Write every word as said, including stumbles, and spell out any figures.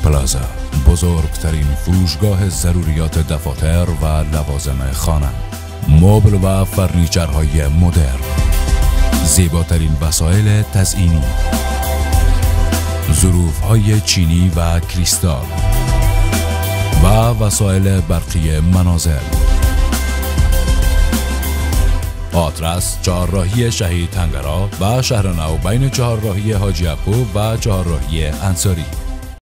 پلازا، بزرگترین فروشگاه ضروریات دفاتر و لوازم خانه، مبل و فرنیچرهای مدرن، زیباترین وسایل تزئینی، ظروف‌های چینی و کریستال و وسایل برقی منازل. آدرس چهارراهی شهید تنگرا و شهر نو بین چهارراهی حاجی یعقوب و چهارراهی انصاری.